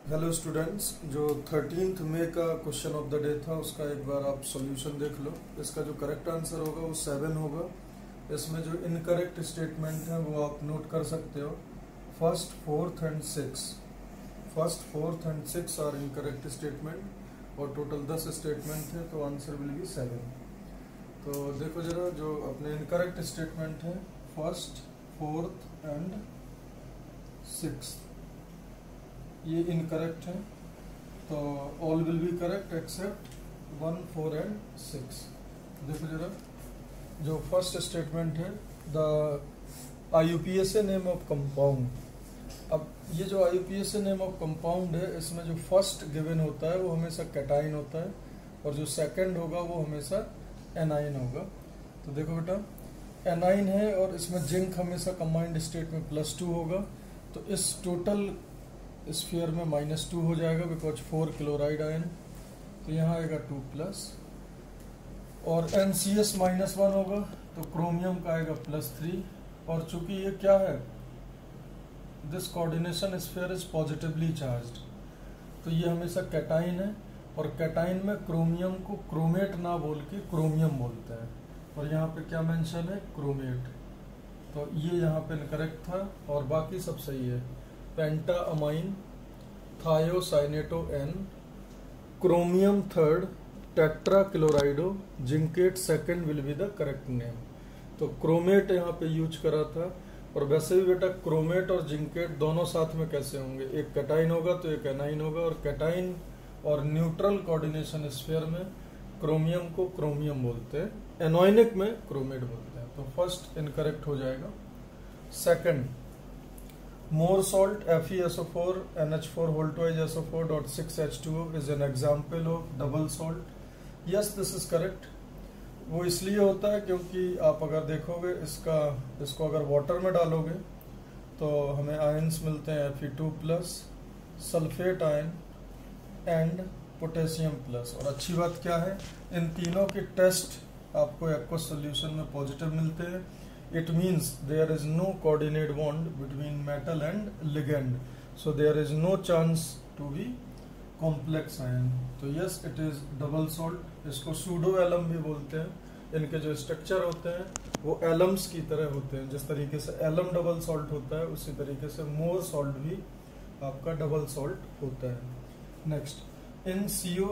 Hello students, जो 13 मई का question of the day था उसका एक बार आप सॉल्यूशन देख लो। इसका जो करेक्ट आंसर होगा वो 7 होगा। इसमें जो इनकरेक्ट स्टेटमेंट है वो आप नोट कर सकते हो। First, fourth and six are incorrect statement और टोटल 10 स्टेटमेंट थे, तो आंसर विल बी 7। तो देखो जरा, जो अपने इनकरेक्ट स्टेटमेंट है फर्स्ट, फोर्थ एंड सिक्स, ये इनकरेक्ट है। तो all will be correct except 1, 4 and 6। देखो जरा, जो फर्स्ट स्टेटमेंट है the IUPAC name of compound. अब ये जो IUPAC नेम ऑफ कंपाउंड है, इसमें जो फर्स्ट गिवन होता है वो हमेशा कैटाइन होता है और जो सेकंड होगा वो हमेशा एनाइन होगा। तो देखो बेटा, एनाइन है और इसमें जिंक हमेशा कंबाइंड स्टेट में +2 होगा। तो इस टोटल स्फीयर में -2 हो जाएगा बिकॉज 4 क्लोराइड आयन। तो यहाँ आएगा 2+ और NCS -1 होगा तो क्रोमियम का आएगा +3। और चूंकि ये क्या है, this coordination sphere is positively charged, तो ये हमेशा कैटाइन है और कैटाइन में क्रोमियम को क्रोमेट ना बोल के क्रोमियम बोलते हैं। और यहाँ पे क्या मेंशन है, क्रोमेट। तो ये यहाँ पे इनकरेक्ट था और बाकी सब सही है। Penta ammine, thiocyanato N, chromium third, tetra chlorido, zincate second will be the correct name. तो क्रोमेट यहाँ पे यूज करा था। और वैसे भी बेटा क्रोमेट और जिंकेट दोनों साथ में कैसे होंगे, एक कैटाइन होगा तो एक एनाइन होगा। और कैटाइन और न्यूट्रल कोऑर्डिनेशन स्फीयर में क्रोमियम को क्रोमियम बोलते हैं, एनोइनिक में क्रोमेट बोलते हैं। तो फर्स्ट इनकरेक्ट हो जाएगा। Second, more salt FeSO4 NH4 whole twice SO4.6 H2O is an example of double salt. Yes, this is correct. वो इसलिए होता है क्योंकि आप अगर देखोगे इसको अगर वाटर में डालोगे तो हमें आयंस मिलते हैं Fe2+, sulphate ion and potassium plus. और अच्छी बात क्या है, इन तीनों के टेस्ट आपको एक्वस सोल्यूशन में पॉजिटिव मिलते हैं। It means there is no coordinate bond between metal and ligand, so there is no chance to be complex ion. तो yes, it is double salt। इसको सूडो एलम भी बोलते हैं। इनके जो स्ट्रक्चर होते हैं वो एलम्स की तरह होते हैं। जिस तरीके से एलम डबल सॉल्ट होता है उसी तरीके से मोर सॉल्ट भी आपका डबल सॉल्ट होता है। Next, in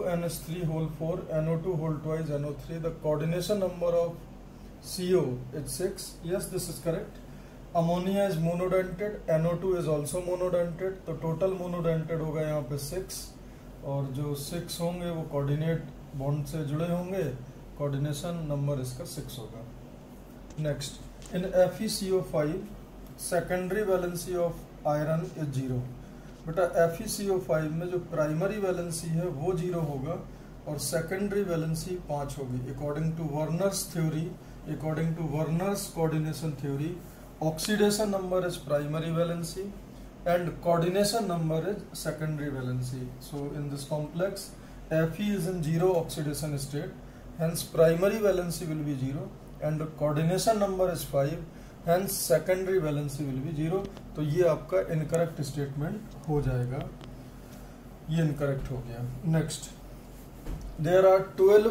CONH3 NO2 NO3 the coordination number of CO is 6. Yes, this is correct. Ammonia is monodentate, NO2 is also monodentate, तो टोटल मोनोडेंटेड होगा यहाँ पे 6 और जो 6 होंगे वो कोऑर्डिनेट बॉन्ड से जुड़े होंगे। कोऑर्डिनेशन नंबर इसका 6 होगा। Next, in FeCO5 secondary valency of iron is 0। बेटा FeCO5 में जो प्राइमरी वैलेंसी है वो 0 होगा और सेकेंडरी वैलेंसी 5 होगी। According to Werner's theory, according to Werner's coordination theory, oxidation number is primary valency and coordination number is secondary valency. So in this complex, Fe is in 0 oxidation state, hence primary valency will be 0 and coordination number is 5, hence secondary valency will be 0. तो ये आपका incorrect statement हो जाएगा, ये incorrect हो गया। Next, there are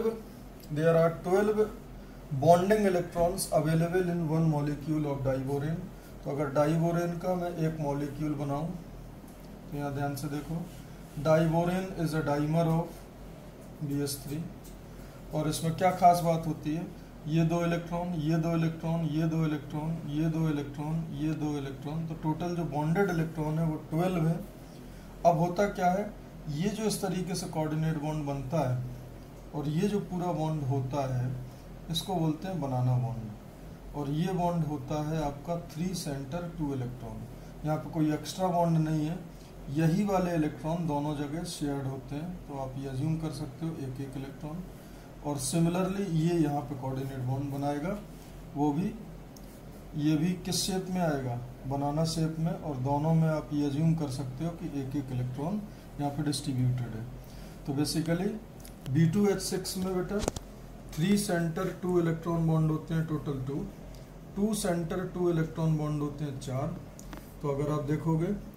12 bonding electrons available in 1 molecule of diborane. तो अगर डाइबोरेन का मैं एक मॉलिक्यूल बनाऊं तो यहाँ ध्यान से देखो, diborane is a dimer of BS3 और इसमें क्या खास बात होती है, ये 2 इलेक्ट्रॉन, ये 2 इलेक्ट्रॉन, ये 2 इलेक्ट्रॉन, ये 2 इलेक्ट्रॉन, ये 2 इलेक्ट्रॉन, तो टोटल जो बॉन्डेड इलेक्ट्रॉन है वो 12 है। अब होता क्या है, ये जो इस तरीके से कोऑर्डिनेट बॉन्ड बनता है और ये जो पूरा बॉन्ड होता है इसको बोलते हैं बनाना बॉन्ड। और ये बॉन्ड होता है आपका 3 सेंटर 2 इलेक्ट्रॉन। यहाँ पे कोई एक्स्ट्रा बॉन्ड नहीं है, यही वाले इलेक्ट्रॉन दोनों जगह शेयर्ड होते हैं। तो आप ये अज्यूम कर सकते हो एक एक इलेक्ट्रॉन। और सिमिलरली ये यहाँ पे कोऑर्डिनेट बॉन्ड बनाएगा, वो भी, ये भी किस शेप में आएगा, बनाना शेप में। और दोनों में आप ये अज्यूम कर सकते हो कि एक एक इलेक्ट्रॉन यहाँ पे डिस्ट्रीब्यूटेड है। तो बेसिकली B2H6 में बेटा 3 सेंटर 2 इलेक्ट्रॉन बॉन्ड होते हैं, टोटल 2 सेंटर 2 इलेक्ट्रॉन बॉन्ड होते हैं 4। तो अगर आप देखोगे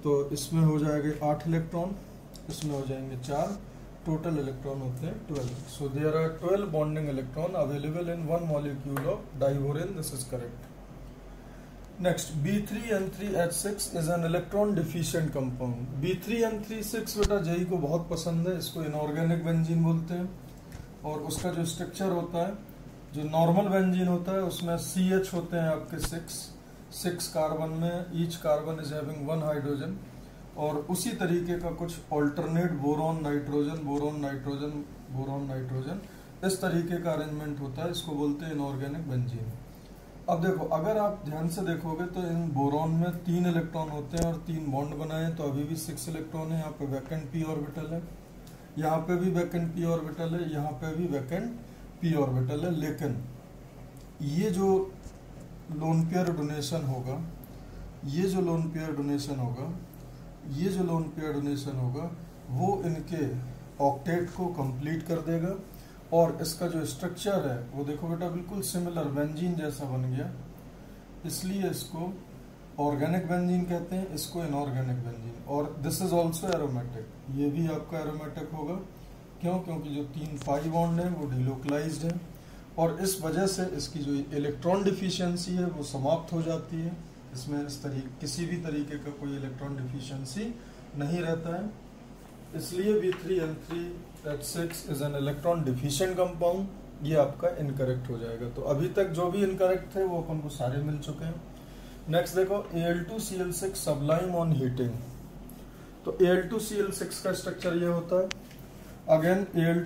तो इसमें हो जाएंगे 8 इलेक्ट्रॉन, इसमें हो जाएंगे 4, टोटल इलेक्ट्रॉन होते हैं 12. So there are 12 bonding electron available in one molecule of diborane. This is correct. Next, B3N3H6 is an electron deficient compound. B3N36 बेटा जेई को बहुत पसंद है, इसको इनऑर्गेनिक बेंजीन बोलते हैं. और उसका जो स्ट्रक्चर होता है, जो नॉर्मल बेंजीन होता है उसमें CH होते हैं आपके 6 कार्बन में, each carbon is having 1 hydrogen. और उसी तरीके का कुछ alternate boron nitrogen, boron nitrogen, boron nitrogen, इस तरीके का अरेंजमेंट होता है, इसको बोलते हैं इनऑर्गेनिक बेंजीन. अब देखो, अगर आप ध्यान से देखोगे तो इन बोरॉन में 3 इलेक्ट्रॉन होते हैं और 3 बॉन्ड बनाए हैं, तो अभी भी 6 इलेक्ट्रॉन है. यहाँ पे वैकेंट p ऑर्बिटल है, यहाँ पे भी वैकेंट p ऑर्बिटल है, यहाँ पे भी वैकेंट p ऑर्बिटल है. लेकिन ये जो लोन पेयर डोनेशन होगा, ये जो लोन पेयर डोनेशन होगा, ये जो लोन पेयर डोनेशन होगा, वो इनके ऑक्टेट को कंप्लीट कर देगा. और इसका जो स्ट्रक्चर है वो देखो बेटा बिल्कुल सिमिलर बेंजीन जैसा बन गया, इसलिए इसको ऑर्गेनिक बेंजीन कहते हैं, इसको इनऑर्गेनिक बेंजीन. और दिस इज ऑल्सो एरोमेटिक, ये भी आपका एरोमेटिक होगा. क्यों? क्योंकि जो 3 पाई बॉन्ड है वो डिलोकलाइज्ड है, और इस वजह से इसकी जो इलेक्ट्रॉन डिफिशियंसी है वो समाप्त हो जाती है. इसमें इस तरीके किसी भी तरीके का कोई इलेक्ट्रॉन डिफिशियंसी नहीं रहता है. इसलिए B3N3H6 is an electron deficient compound. ये आपका इनकरेक्ट हो जाएगा. तो अभी तक जो भी इनकरेक्ट थे वो अपन को सारे मिल चुके हैं. नेक्स्ट देखो, Al2Cl6 सबलाइम ऑन हीटिंग. तो Al2Cl6 का स्ट्रक्चर ये होता है. Again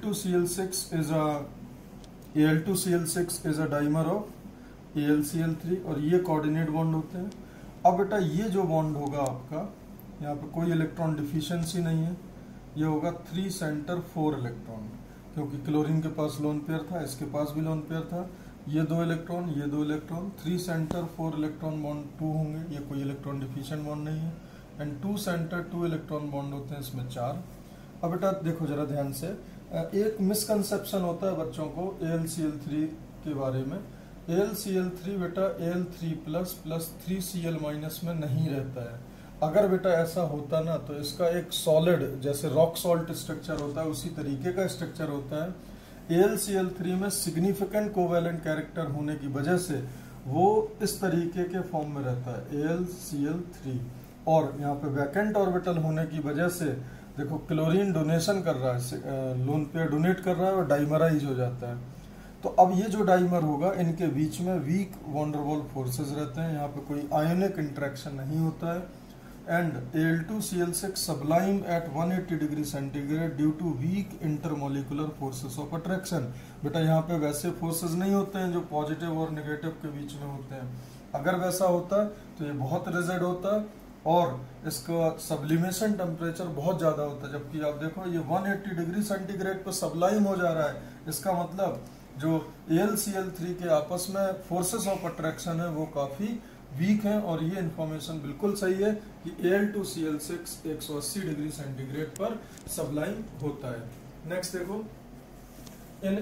Al2Cl6 is a dimer of AlCl3 और ये कोऑर्डिनेट बॉन्ड होते हैं. अब बेटा ये जो बॉन्ड होगा आपका, यहाँ पे कोई इलेक्ट्रॉन डिफिशियंसी नहीं है, ये होगा 3 सेंटर 4 इलेक्ट्रॉन, क्योंकि क्लोरीन के पास लोन पेयर था, इसके पास भी लोन पेयर था. ये 2 इलेक्ट्रॉन, ये 2 इलेक्ट्रॉन, 3 सेंटर 4 इलेक्ट्रॉन बॉन्ड 2 होंगे, ये कोई इलेक्ट्रॉन डिफिशिएंट बॉन्ड नहीं है. एंड 2 सेंटर 2 इलेक्ट्रॉन बॉन्ड होते हैं, इसमें 4. अब बेटा देखो जरा ध्यान से, एक मिसकंसेप्शन होता है बच्चों को AlCl3 के बारे में. AlCl3 बेटा Al3+ 3Cl- में नहीं रहता है. अगर बेटा ऐसा होता ना तो इसका एक सॉलिड जैसे रॉक सॉल्ट स्ट्रक्चर होता है, उसी तरीके का स्ट्रक्चर होता है. AlCl3 में सिग्निफिकेंट कोवेलेंट कैरेक्टर होने की वजह से वो इस तरीके के फॉर्म में रहता है AlCl3. और यहाँ पे वैकेंट ऑर्बिटल होने की वजह से देखो क्लोरीन डोनेशन कर रहा है, लोन पेयर डोनेट कर रहा है और डाइमराइज हो जाता है. तो अब ये जो डाइमर होगा, इनके बीच में वीक वॉन्डरवॉल फोर्सेस रहते हैं, यहाँ पे कोई आयोनिक इंटरेक्शन नहीं होता है. And Al2Cl6 sublime at 180 degree centigrade due to weak intermolecular forces of attraction. बेटा यहाँ पे वैसे फोर्सेस नहीं होते हैं जो पॉजिटिव और नेगेटिव के बीच में होते हैं. अगर वैसा होता तो ये बहुत रिजिड होता और इसका सब्लिमेशन टेम्परेचर बहुत ज्यादा होता है. जबकि आप देखो ये 180 डिग्री सेंटीग्रेड पर सबलाइम हो जा रहा है. इसका मतलब जो AlCl3 के आपस में फोर्सेस ऑफ अट्रैक्शन है वो काफी वीक है. और ये इंफॉर्मेशन बिल्कुल सही है कि Al2Cl6 180 डिग्री सेंटीग्रेड पर सबलाइम होता है. नेक्स्ट देखो, in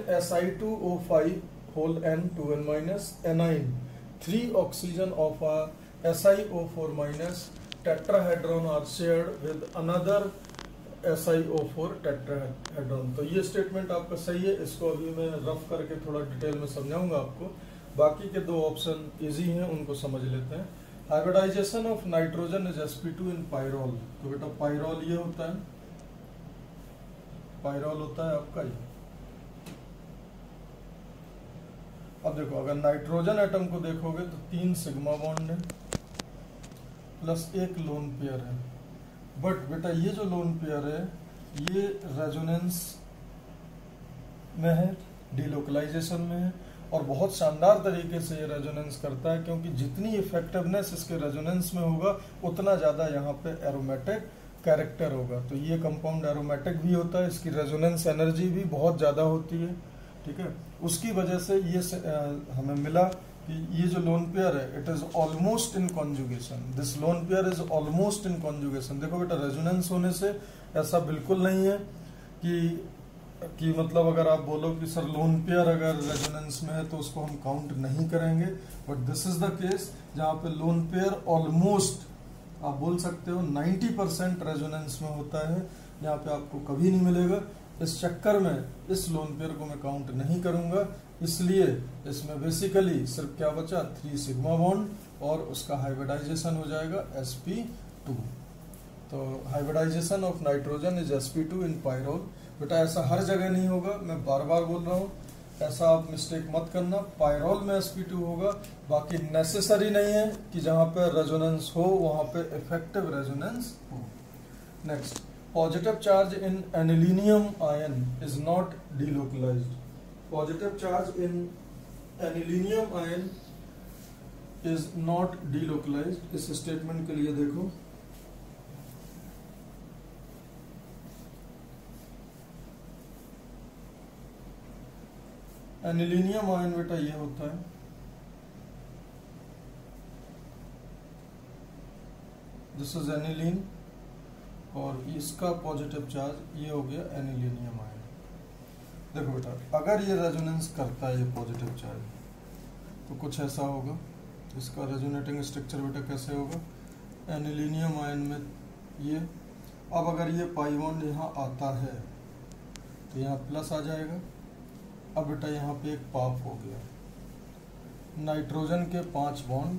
Si2O5 N2N- anion 3 oxygen of a SiO4- tetrahedron are shared with another SiO4 tetrahedron. तो ये स्टेटमेंट आपका सही है. इसको अभी मैं रफ करके थोड़ा डिटेल में समझाऊंगा आपको. बाकी के 2 ऑप्शन इजी हैं, उनको समझ लेते हैं. Hybridisation of nitrogen is sp2 in pyrrole. तो बेटा पाइरोल ये होता है, पाइरोल होता है आपका ये. अब देखो अगर नाइट्रोजन एटम को देखोगे तो 3 सिग्मा बॉन्ड है प्लस 1 लोन पेयर है. बट बेटा ये जो लोन पेयर है ये रेजोनेंस में है, डिलोकलाइजेशन में है, और बहुत शानदार तरीके से ये रेजोनेंस करता है, क्योंकि जितनी इफेक्टिवनेस इसके रेजोनेंस में होगा उतना ज्यादा यहाँ पे एरोमेटिक कैरेक्टर होगा. तो ये कंपाउंड एरोमेटिक भी होता है, इसकी रेजोनेंस एनर्जी भी बहुत ज्यादा होती है. ठीक है, उसकी वजह से ये हमें मिला कि ये जो लोन पेयर है it is almost in conjugation. This lone pair is almost in conjugation. देखो बेटा रेजोनेंस होने से ऐसा बिल्कुल नहीं है कि मतलब अगर आप बोलो कि सर लोन पेयर अगर रेजोनेंस में है तो उसको हम काउंट नहीं करेंगे, but this is the case जहाँ पे लोन पेयर ऑलमोस्ट आप बोल सकते हो 90% रेजोनेंस में होता है, यहाँ पे आपको कभी नहीं मिलेगा। इस चक्कर में इस लोन पेयर को मैं काउंट नहीं करूंगा, इसलिए इसमें बेसिकली सिर्फ क्या बचा, 3 सिग्मा बॉन्ड और उसका हाइब्रिडाइजेशन हो जाएगा sp2। तो hybridisation of nitrogen is sp2 in pyrrole. बेटा ऐसा हर जगह नहीं होगा, मैं बार बार बोल रहा हूँ, ऐसा आप मिस्टेक मत करना। पायरोल में sp2 होगा, बाकी नेसेसरी नहीं है कि जहां पे रेजोनेंस हो वहां पे इफेक्टिव रेजोनेंस हो। Next, positive charge in anilinium ion is not delocalised. Positive charge in anilinium ion is not delocalised. इस स्टेटमेंट के लिए देखो, एनिलीनियम आयन बेटा ये होता है, दिस इज एनिलीन, और इसका पॉजिटिव चार्ज ये हो गया एनिलीनियम आयन। देखो बेटा, अगर ये रेजोनेंस करता है ये पॉजिटिव चार्ज, तो कुछ ऐसा होगा। इसका रेजोनेटिंग स्ट्रक्चर बेटा कैसे होगा, एनिलीनियम आयन में ये, अब अगर ये पाई बॉन्ड यहाँ आता है तो यहाँ प्लस आ जाएगा। अब बेटा यहाँ पे एक पाप हो गया, नाइट्रोजन के 5 बॉन्ड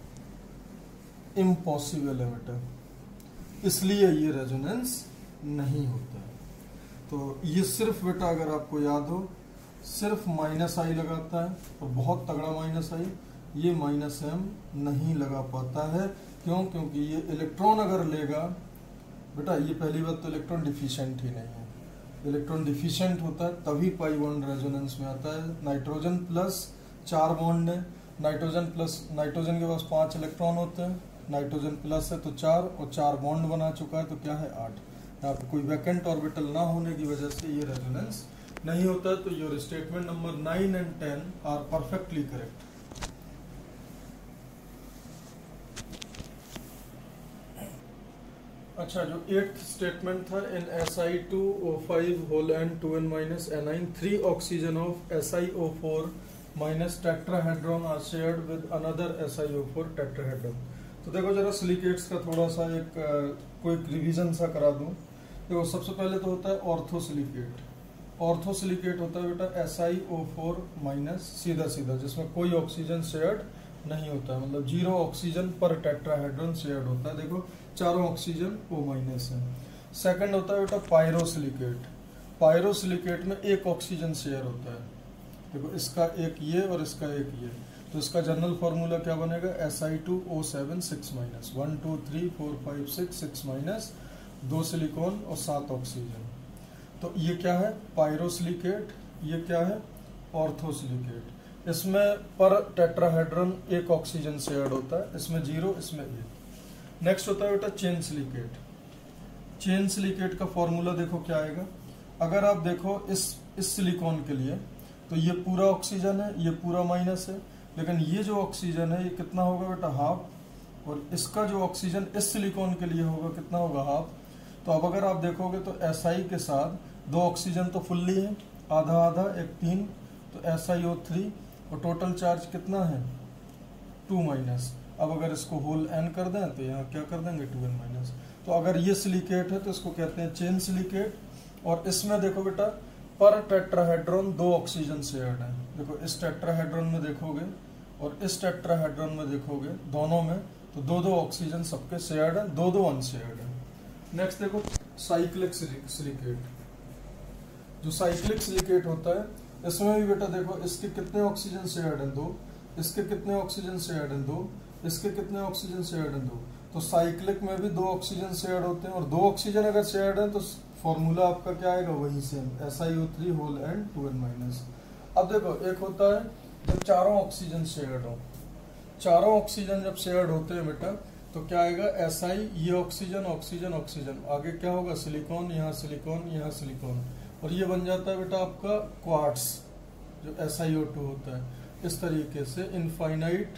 इम्पॉसिबल है बेटा, इसलिए ये रेजोनेंस नहीं होता है। तो ये सिर्फ बेटा अगर आपको याद हो, सिर्फ -i लगाता है और बहुत तगड़ा -i, ये -m नहीं लगा पाता है। क्यों? क्योंकि ये इलेक्ट्रॉन अगर लेगा बेटा, ये पहली बात तो इलेक्ट्रॉन डिफिशिएंट ही नहीं है, इलेक्ट्रॉन डिफिशिएंट होता है तभी पाई बॉन्ड रेजोनेंस में आता है। नाइट्रोजन प्लस 4 बॉन्ड है, नाइट्रोजन के पास 5 इलेक्ट्रॉन होते हैं, नाइट्रोजन प्लस है तो 4 और 4 बॉन्ड बना चुका है, तो क्या है 8। यहाँ पे कोई वैकेंट ऑर्बिटल ना होने की वजह से ये रेजोनेंस नहीं होता है। तो your statement number 9 and 10 are perfectly correct. अच्छा, जो 8th स्टेटमेंट था, in Si2O5 whole and 2n minus anion 3 oxygen of SiO4 minus tetrahedron are shared with another SiO4 tetrahedron. तो देखो जरा सिलिकेट्स का थोड़ा सा एक कोई रिवीजन सा करा दूं। देखो सबसे पहले तो होता है ऑर्थोसिलिकेट। ऑर्थोसिलिकेट होता है बेटा SiO4 माइनस सीधा सीधा, जिसमें कोई ऑक्सीजन शेयर्ड नहीं होता है, मतलब 0 ऑक्सीजन पर टेट्राहेड्रॉन शेयर्ड होता है। देखो चारों ऑक्सीजन O माइनस है। सेकंड होता है बेटा पायरोसिलिकेट। पायरोसिलिकेट में 1 ऑक्सीजन शेयर होता है। देखो इसका एक ये और इसका एक ये, तो इसका जनरल फॉर्मूला क्या बनेगा, Si2O7 6 माइनस 1 2 3 4 5 6 6 माइनस 2 सिलिकॉन और 7 ऑक्सीजन। तो ये क्या है पायरोसिलिकेट, ये क्या है ऑर्थोसिलिकेट। इसमें पर टेट्राहेड्रॉन 1 ऑक्सीजन शेयर्ड होता है, इसमें 0, इसमें 1। नेक्स्ट होता है बेटा चेन सिलिकेट। चेन सिलिकेट का फॉर्मूला देखो क्या आएगा। अगर आप देखो इस सिलिकॉन के लिए, तो ये पूरा ऑक्सीजन है, ये पूरा माइनस है, लेकिन ये जो ऑक्सीजन है ये कितना होगा बेटा हाफ, और इसका जो ऑक्सीजन इस सिलिकॉन के लिए होगा कितना होगा हाफ। तो अब अगर आप देखोगे तो Si के साथ 2 ऑक्सीजन तो फुल्ली है, आधा आधा, एक 3, तो SiO3, और टोटल चार्ज कितना है 2 माइनस। अब अगर इसको होल n कर दें तो यहाँ क्या कर देंगे 2n माइनस। तो अगर ये सिलिकेट है तो इसको कहते हैं चेन सिलिकेट। और इसमें देखो बेटा पर टेट्राहेड्रॉन 2 ऑक्सीजन शेयर्ड है। देखो इस टेट्राहेड्रॉन में देखोगे और इस टेट्राहेड्रॉन में देखोगे, दोनों में तो 2 ऑक्सीजन सबके शेयर्ड है, 2 अनशेयर्ड है। नेक्स्ट देखो साइक्लिक सिलिकेट। जो साइक्लिक सिलिकेट होता है इसमें भी बेटा देखो इसके कितने ऑक्सीजन शेयर्ड है 2, इसके कितने ऑक्सीजन शेयर्ड है 2, इसके कितने ऑक्सीजन शेयर्ड है 2। तो साइक्लिक में भी 2 ऑक्सीजन शेयर्ड होते हैं, और 2 ऑक्सीजन अगर शेयर्ड है तो फॉर्मूला आपका क्या आएगा वही same, SiO3 whole and 2n minus. अब देखो एक होता है जब चारों ऑक्सीजन शेयर्ड हो, चारों ऑक्सीजन जब शेयर्ड होते हैं बेटा तो क्या आएगा Si, ये ऑक्सीजन ऑक्सीजन ऑक्सीजन, आगे क्या होगा सिलिकॉन, यहाँ सिलिकॉन, यहाँ सिलिकॉन, और ये बन जाता है बेटा आपका क्वार्ट्स जो SiO2 होता है। इस तरीके से इनफाइनाइट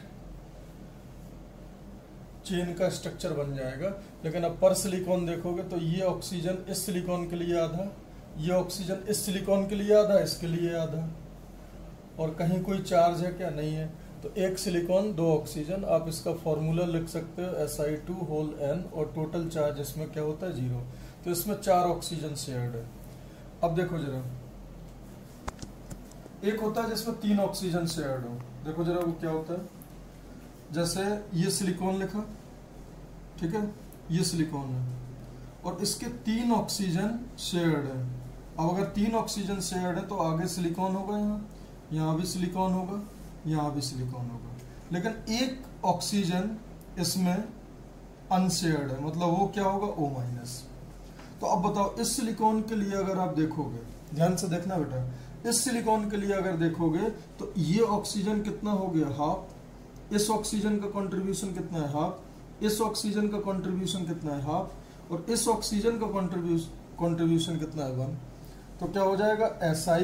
चेन का स्ट्रक्चर बन जाएगा। लेकिन अब पर सिलिकॉन देखोगे तो ये ऑक्सीजन इस सिलिकॉन के लिए आधा, ये ऑक्सीजन इस सिलिकॉन के लिए आधा, इसके लिए आधा, और कहीं कोई चार्ज है क्या, नहीं है। तो तो एक सिलिकॉन 2 ऑक्सीजन, आप इसका फॉर्मूला लिख सकते हो Si2n, और टोटल चार्ज इसमें क्या होता है 0। तो इसमें 4 ऑक्सीजन शेयर्ड है। अब देखो जरा, एक होता है जिसमें 3 ऑक्सीजन शेयर्ड हो। देखो जरा वो क्या होता है, जैसे ये सिलिकॉन लिखा, ठीक है, ये सिलिकॉन है और इसके 3 ऑक्सीजन शेयर्ड है। अब अगर 3 ऑक्सीजन शेयर्ड है तो आगे सिलिकॉन होगा, यहाँ भी सिलिकॉन होगा, यहाँ भी सिलिकॉन होगा, लेकिन एक ऑक्सीजन इसमें अनशेयर्ड है, मतलब वो क्या होगा O-। तो अब बताओ इस सिलिकॉन के लिए अगर आप देखोगे, ध्यान से देखना बेटा, इस सिलिकॉन के लिए अगर देखोगे तो ये ऑक्सीजन कितना हो गया हाफ, इस ऑक्सीजन का कंट्रीब्यूशन कितना है हाफ, इस ऑक्सीजन का कंट्रीब्यूशन कितना है हाफ, और इस ऑक्सीजन का कंट्रीब्यूशन कितना है 1। तो क्या हो जाएगा Si,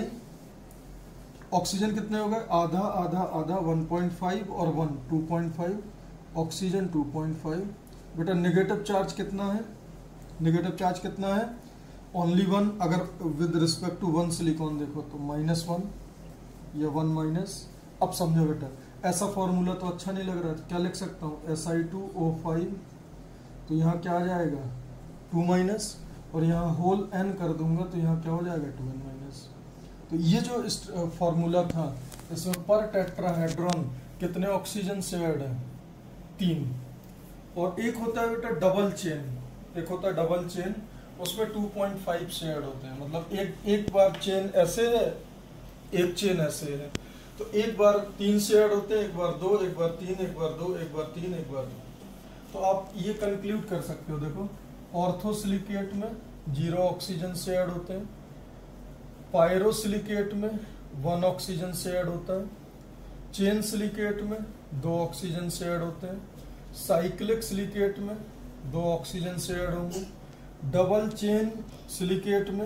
ऑक्सीजन कितने हो गए, आधा आधा आधा, 1.5 और 1 2.5, ऑक्सीजन 2.5। बेटा नेगेटिव चार्ज कितना है, नेगेटिव चार्ज कितना है, ओनली 1। अगर विद रिस्पेक्ट टू 1 सिलिकॉन देखो तो -1 या 1-। अब समझो बेटा, ऐसा फॉर्मूला तो अच्छा नहीं लग रहा है, तो क्या लिख सकता हूँ Si2O5, तो यहाँ क्या आ जाएगा 2-, और यहाँ होल n कर दूंगा तो यहाँ क्या हो जाएगा 2n-। तो ये जो इस फॉर्मूला था, इसमें पर टेट्राहेड्रॉन कितने ऑक्सीजन शेयर्ड है, 3। और एक होता है बेटा डबल चेन, एक होता है डबल चेन, उसमें 2.5 शेयर्ड होते हैं, मतलब एक बार चेन ऐसे है, एक चेन ऐसे है, तो एक बार 3 शेयर्ड होते हैं, एक बार 2, एक बार 3, एक बार 2, एक बार 3, एक बार 2। तो आप ये कंक्लूड कर सकते हो, देखो ऑर्थोसिलिकेट में 0 ऑक्सीजन शेयर्ड होते हैं, पायरोसिलिकेट में 1 ऑक्सीजन शेयर्ड होता है, चेन सिलिकेट में 2 ऑक्सीजन शेयर्ड होते हैं, साइक्लिक सिलिकेट में 2 ऑक्सीजन शेयर्ड होंगे, डबल चेन सिलिकेट में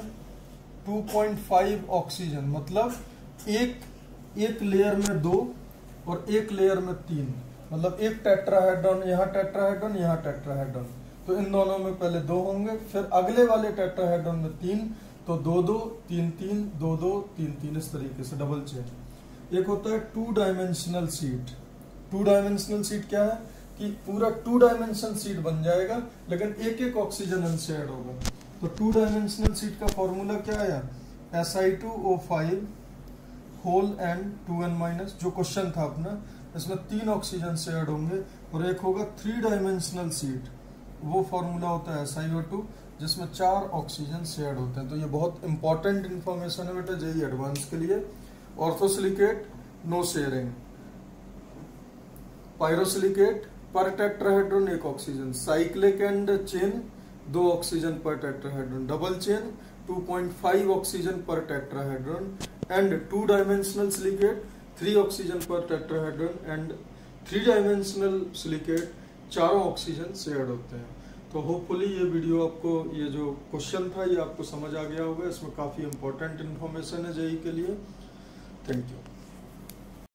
2.5 ऑक्सीजन, मतलब एक लेयर में 2 और एक लेयर में 3, मतलब एक टेट्राहेड्रॉन, यहाँ टेट्राहेड्रॉन, यहाँ टेट्राहेड्रॉन, तो इन दोनों में पहले 2 होंगे, फिर अगले वाले टेट्राहेड्रॉन में 3, तो 2-2 3-3 2-2 3-3, इस तरीके से डबल चेन। एक होता है 2 डायमेंशनल शीट। 2 डायमेंशनल शीट क्या है कि पूरा 2 डायमेंशनल शीट बन जाएगा, लेकिन एक एक ऑक्सीजन अनशेयर्ड होगा। तो 2 डायमेंशनल शीट का फॉर्मूला क्या आया, Si2O5 होल n 2n-, जो क्वेश्चन था अपना, इसमें 3 ऑक्सीजन शेयर्ड होंगे, और एक होगा 3 डायमेंशनल शीट, वो फॉर्मूला होता है SiO2, जिसमें 4 ऑक्सीजन शेयर्ड होते हैं। तो ये बहुत इंपॉर्टेंट इंफॉर्मेशन है बेटा जेईई एडवांस के लिए। Orthosilicate no sharing, pyrosilicate per tetrahedron 1 oxygen, cyclic and chain 2 oxygen per tetrahedron, double chain 2.5 oxygen per tetrahedron, and 2 dimensional silicate 3 oxygen per tetrahedron, and 3 dimensional silicate 4 oxygen shared होते हैं। तो hopefully ये video आपको, ये जो question था ये आपको समझ आ गया होगा। इसमें काफ़ी इंपॉर्टेंट इन्फॉर्मेशन है जेईई के लिए। Thank you.